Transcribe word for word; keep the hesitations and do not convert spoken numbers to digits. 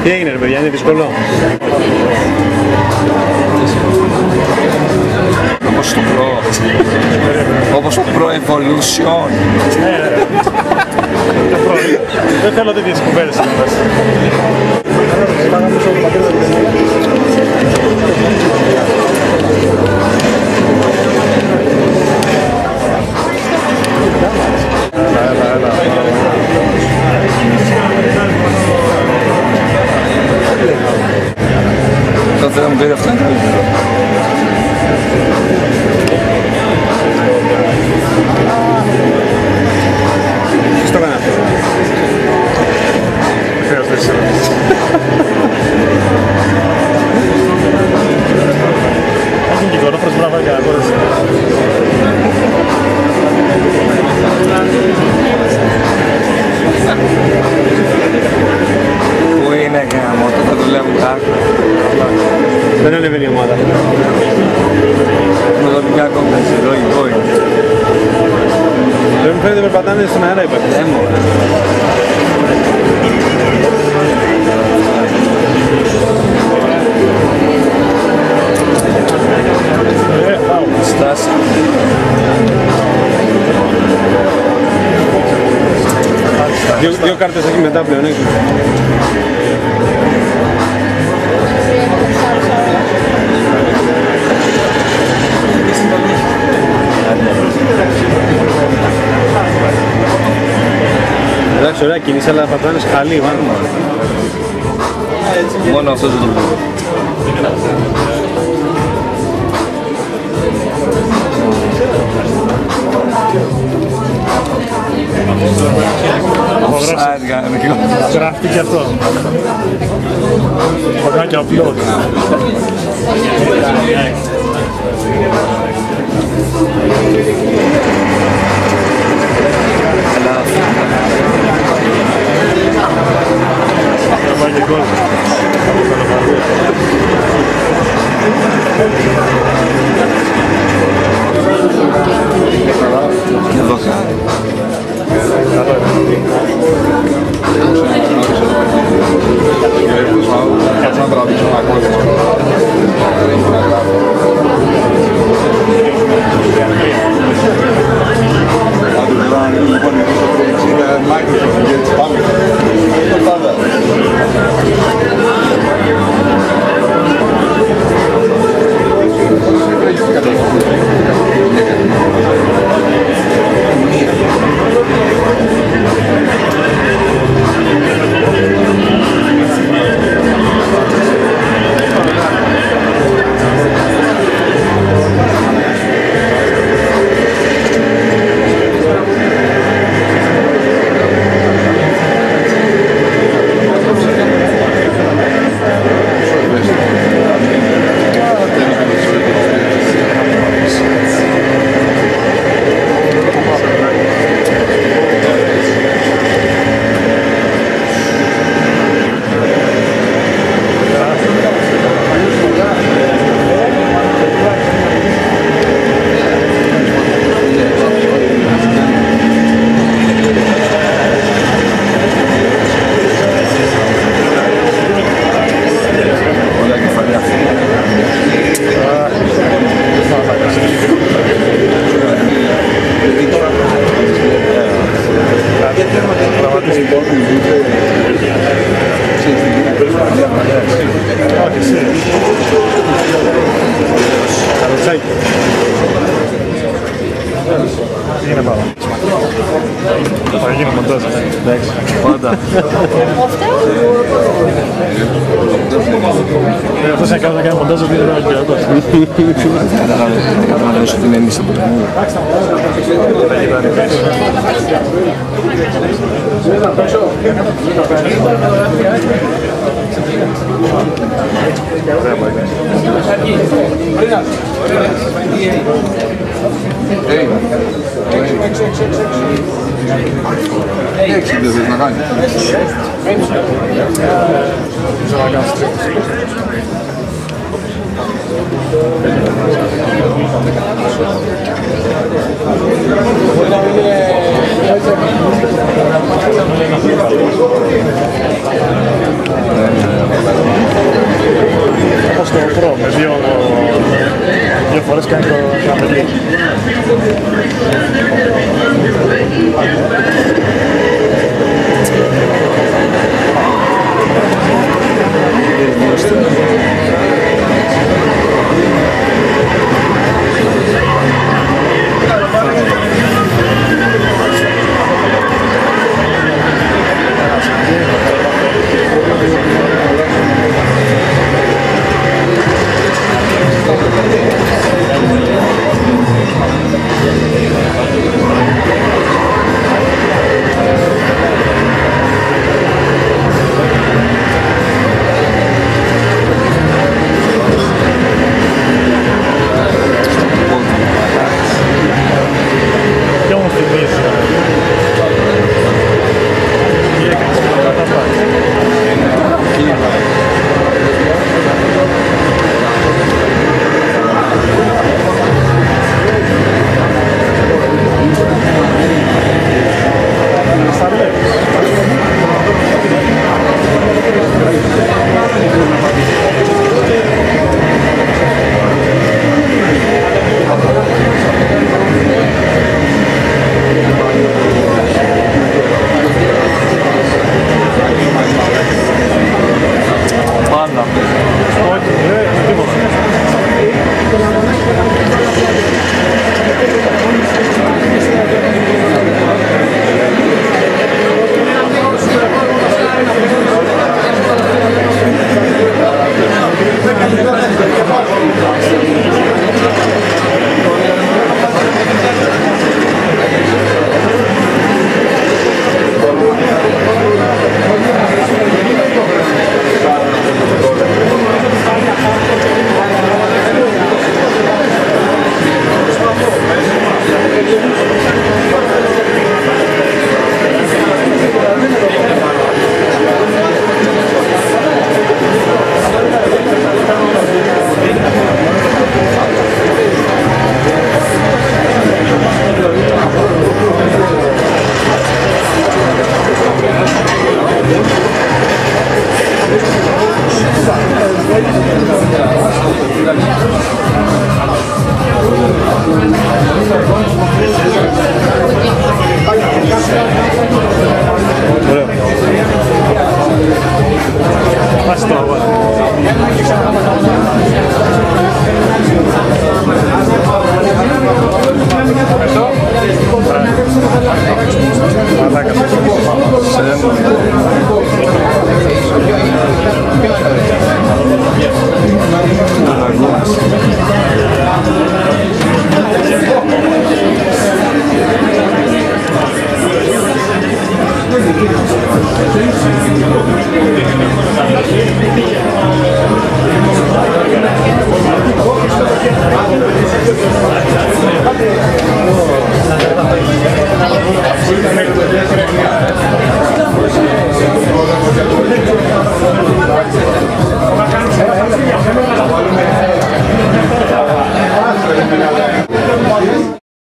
Τι έγινε ρε παιδιά, είναι δύσκολο? Όπως το Pro, όπως το Pro Evolution. Δεν θέλω τέτοιες κουβέντες σήμερα. Το θέλω να μου πήρε αυτό είναι καλύτερο. Ποιος το έκανε αυτό? Δεν χρειάζεται εσύ. Έχουν και κορόφρος μπράβακα, κόρεσε. Πού είναι γάμο, θα δουλεύουν τα άκρα. Δεν ανεβαίνει η ομάδα. Με δομικά κόμπλεξη, λογικό είναι. Δεν μου φαίνεται περπατάνε στον αέρα είπατε. Δεν μου. Ε, πάω. Στάση. Δύο, δύο κάρτες έχει μετά πλέον, έξω. Εντάξει, ωραία κίνηση, αλλά θα πάνε χαλί, μάλλον. Μόνο αυτό δεν το βλέπω. Offside κανονικό. Γράφτηκε αυτό. Παγάκι upload. Εδώ κάνει. Κάτσε να τραβήξω ένα κόλλημα. Άντε δηλαδή, λοιπόν, είναι Microsoft, γιατί πάμε. Το πάντα. Θα γίνει μοντάζ. Εντάξει, πάντα. Αυτός είναι κάτι να κάνει μοντάζ, ότι είναι ο Καταλαβαίνεις ότι είναι εμείς από το μήνυμα. Έξι δεν θες να κάνεις. Ναι, ναι. όπως το Pro με δύο, δύο φορές κάνει το καμπελί. Thank you.